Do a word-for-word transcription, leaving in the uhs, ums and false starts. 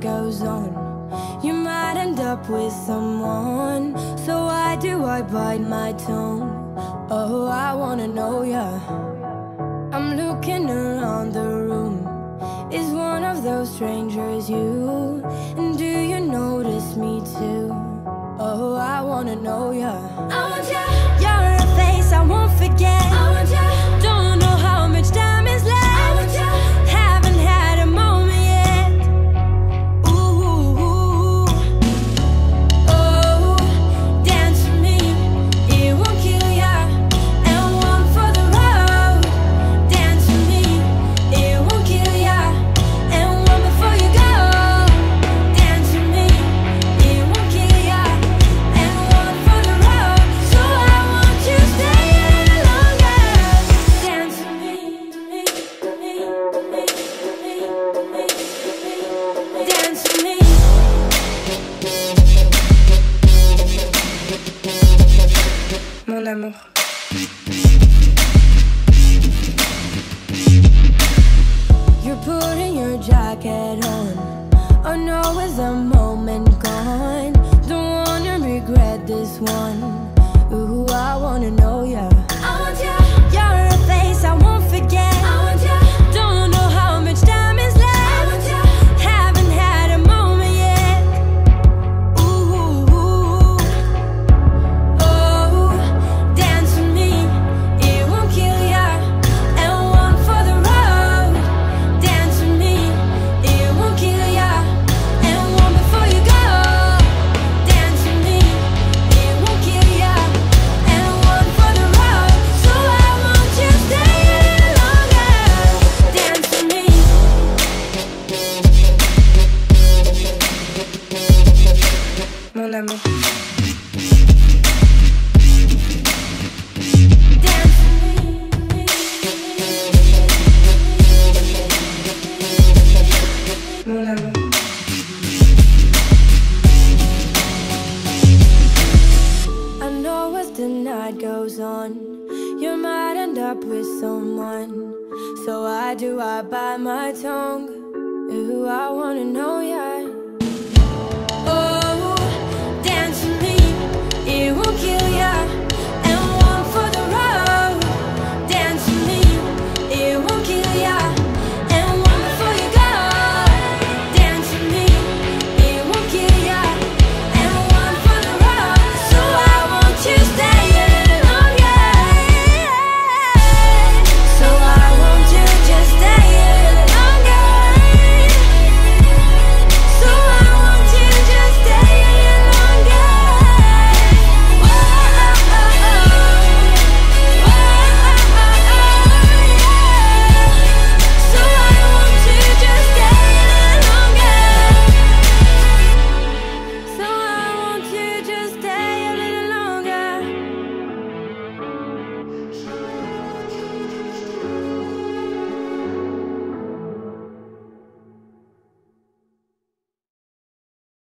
goes on, you might end up with someone. So why do I bite my tongue? Oh, I wanna know ya. I'm looking around the room. Is one of those strangers you? And do you notice me too? Oh, I wanna know ya. I want ya. You're a face I won't forget. I want ya. Don't know how much time is left. I want ya. Haven't had a moment yet. Ooh, oh, dance with me, it won't kill ya. And one for the road. Dance with me, it won't kill ya. And one before you go. Dance with me, it won't kill ya. And one for the road. So I want you to stay a little longer. Dance with me, me, me, me, me, me, me. Dance with me. Mon amour. You're putting your jacket on. Oh no, is the moment gone? Don't wanna regret this one. Ooh, I wanna know ya. I want ya. You're a face I won't forget. I want ya. Don't know how much time is left. I want ya. Haven't had a moment yet. Ooh, oh, dance with me, it won't kill ya. And one for the road. Dance with me, it won't kill ya. And one before you go. Dance with me, it won't kill ya. And one for the road. So I want you to stay a little longer. Dance with me. Mon amour. Dance with me. Mon amour. I know as the night goes on, you might end up with someone. So why do I bite my tongue? Ooh, I wanna know ya.